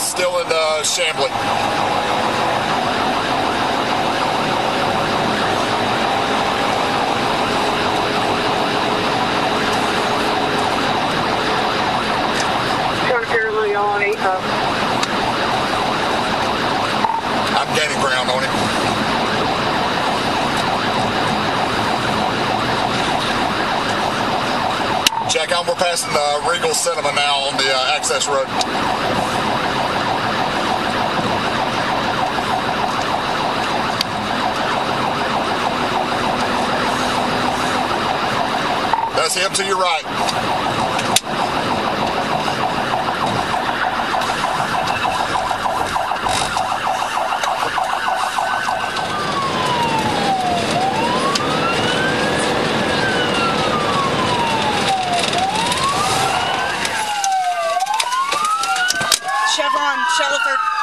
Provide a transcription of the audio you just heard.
still in Chamblee. On 8 I'm gaining ground on it. Check on, we're passing Regal Cinema now on the access road. That's him to your right. Chevron, Shelford.